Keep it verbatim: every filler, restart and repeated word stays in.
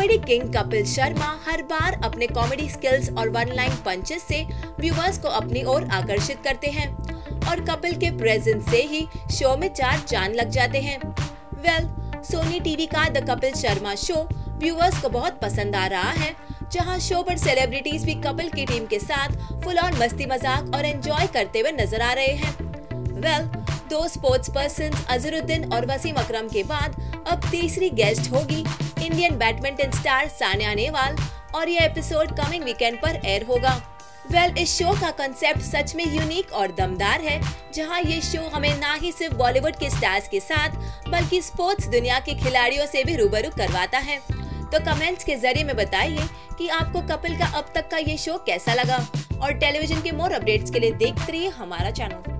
Comedy king Kapil Sharma हर बार अपने कॉमेडी स्किल्स और वन लाइन पंचेस से व्यूअर्स को अपनी ओर आकर्षित करते हैं और कपिल के प्रेजेंस से ही शो में चार चांद लग जाते हैं। वेल, सोनी टीवी का the Kapil Sharma show viewers को बहुत पसंद आ रहा है, जहां शो पर सेलिब्रिटीज भी कपिल की टीम के साथ फुल ऑन मस्ती मजाक और एंजॉय करते हुए नजर आ रहे हैं। वेल, दो स्पोर्ट्स पर्सन अजहरुद्दीन और वसीम अकरम के बाद अब तीसरी गेस्ट होगी Indian badminton star Sania Nehwal और ये एपिसोड कमिंग वीकेंड पर एयर होगा। वेल well, इस शो का कंसेप्ट सच में यूनिक और दमदार है, जहां ये शो हमें ना ही सिर्फ बॉलीवुड के स्टार्स के साथ बल्कि स्पोर्ट्स दुनिया के खिलाड़ियों से भी रूबरू करवाता है। तो कमेंट्स के जरिए में बताइए कि आपको कपिल का अब तक का ये शो कैसा लगा और टेलीविजन के मोर अपडेट्स के लिए देखते रहिए हमारा चैनल।